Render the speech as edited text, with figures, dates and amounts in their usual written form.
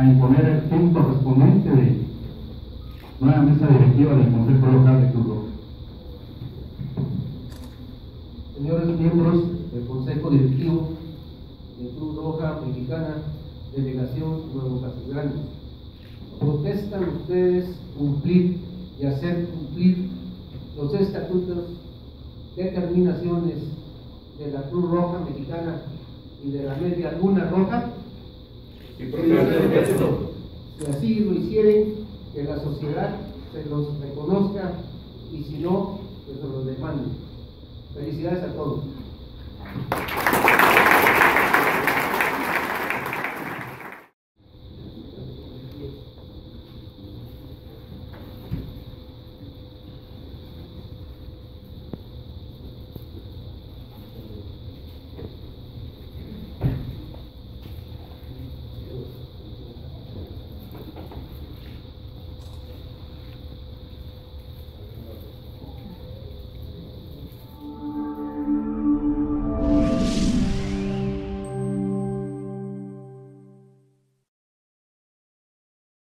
imponer el fin correspondiente de nueva mesa directiva del Consejo Local de Cruz Roja. Señores miembros del Consejo Directivo de Cruz Roja Mexicana, Delegación Nuevo Casas Grandes, protestan ustedes cumplir y hacer cumplir los estatutos, determinaciones de la Cruz Roja Mexicana y de la Media Luna Roja. Si así lo hicieren, que la sociedad se los reconozca, y si no, que se los demanden. Felicidades a todos.